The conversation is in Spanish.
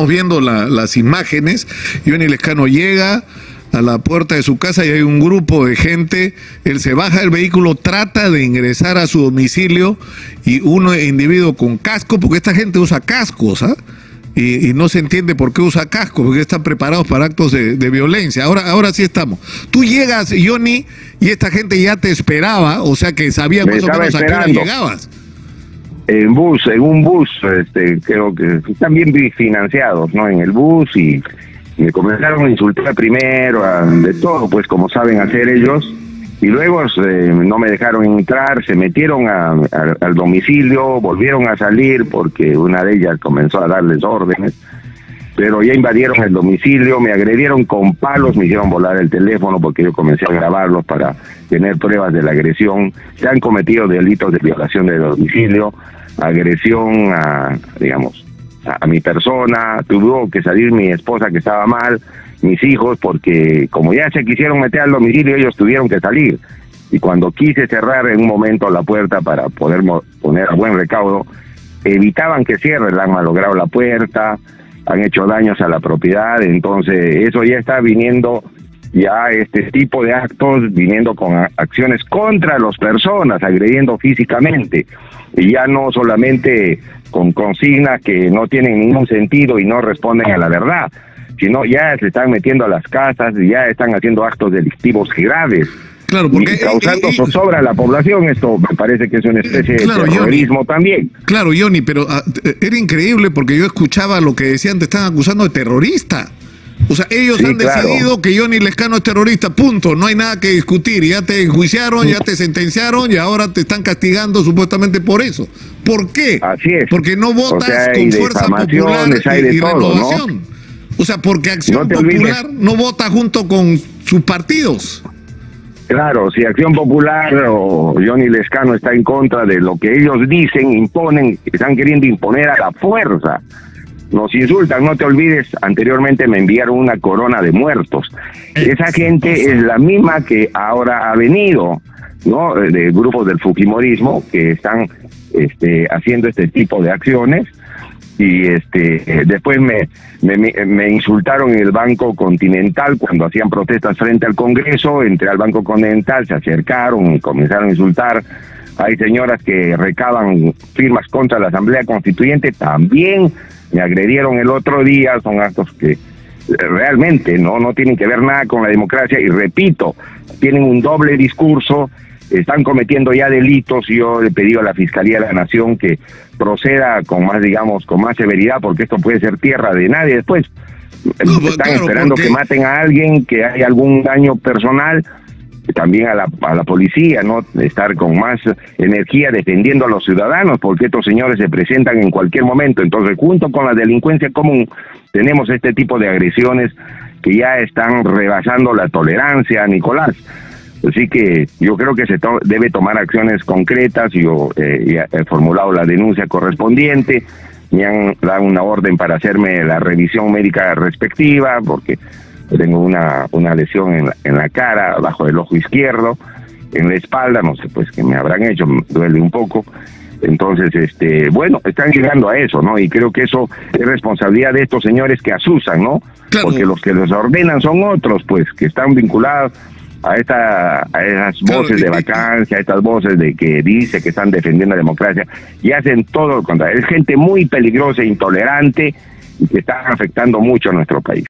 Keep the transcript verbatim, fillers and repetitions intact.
estamos viendo la, las imágenes. Johnny Lescano llega a la puerta de su casa y hay un grupo de gente. Él se baja del vehículo, trata de ingresar a su domicilio y un individuo con casco, porque esta gente usa cascos, ¿ah? Y, y no se entiende por qué usa casco, porque están preparados para actos de, de violencia. Ahora, ahora sí estamos. Tú llegas, Johnny, y esta gente ya te esperaba, o sea que sabía más o menos a qué hora llegabas. En bus, en un bus, este, creo que están bien financiados, ¿no? En el bus, y me comenzaron a insultar primero, a, de todo, pues como saben hacer ellos, y luego eh, no me dejaron entrar, se metieron a, a, al domicilio, volvieron a salir porque una de ellas comenzó a darles órdenes, pero ya invadieron el domicilio, me agredieron con palos, me hicieron volar el teléfono porque yo comencé a grabarlos para tener pruebas de la agresión. Se han cometido delitos de violación de domicilio, agresión a, digamos, a, a mi persona. Tuvo que salir mi esposa que estaba mal, mis hijos, porque como ya se quisieron meter al domicilio, ellos tuvieron que salir. Y cuando quise cerrar en un momento la puerta para poder poner a buen recaudo, evitaban que cierre, han malogrado la puerta, han hecho daños a la propiedad. Entonces eso ya está viniendo, ya este tipo de actos viniendo con acciones contra las personas, agrediendo físicamente, y ya no solamente con consignas que no tienen ningún sentido y no responden a la verdad, sino ya se están metiendo a las casas y ya están haciendo actos delictivos graves. Claro, porque, y causando eh, eh, zozobra a la población. Esto me parece que es una especie claro, de terrorismo Johnny, también. Claro, Johnny, pero uh, era increíble porque yo escuchaba lo que decían, te están acusando de terrorista. O sea, ellos sí, han claro. decidido que Johnny Lescano es terrorista, punto, no hay nada que discutir, ya te enjuiciaron, ya te sentenciaron y ahora te están castigando supuestamente por eso. ¿Por qué? Así es. Porque no votas o sea, con Fuerza Popular y, y todo, Renovación. ¿No? O sea, porque Acción no Popular no vota junto con sus partidos. Claro, si Acción Popular o Johnny Lescano está en contra de lo que ellos dicen, imponen, están queriendo imponer a la fuerza. Nos insultan, no te olvides, anteriormente me enviaron una corona de muertos. Esa gente es la misma que ahora ha venido, ¿no? De grupos del fujimorismo que están este, haciendo este tipo de acciones. Y este después me, me, me insultaron en el Banco Continental cuando hacían protestas frente al Congreso. Entré al Banco Continental, se acercaron y comenzaron a insultar. Hay señoras que recaban firmas contra la Asamblea Constituyente, también me agredieron el otro día. Son actos que realmente no, no tienen que ver nada con la democracia, y repito, tienen un doble discurso, están cometiendo ya delitos. Yo le he pedido a la Fiscalía de la Nación que proceda con más, digamos, con más severidad, porque esto puede ser tierra de nadie después. No, están claro, esperando porque... que maten a alguien, que haya algún daño personal, también a la, a la policía, ¿no? Estar con más energía defendiendo a los ciudadanos, porque estos señores se presentan en cualquier momento. Entonces, junto con la delincuencia común, tenemos este tipo de agresiones que ya están rebasando la tolerancia, Nicolás. Así que yo creo que se to debe tomar acciones concretas. Yo eh, he formulado la denuncia correspondiente, me han dado una orden para hacerme la revisión médica respectiva, porque tengo una, una lesión en la, en la cara, abajo del ojo izquierdo, en la espalda, no sé pues qué me habrán hecho, me duele un poco. Entonces, este, bueno, están llegando a eso, ¿no? Y creo que eso es responsabilidad de estos señores que asusan, ¿no? Claro. Porque los que les ordenan son otros, pues, que están vinculados a esta a esas voces de vacancia, a estas voces de que dice que están defendiendo la democracia, y hacen todo lo contrario. Es gente muy peligrosa e intolerante y que está afectando mucho a nuestro país.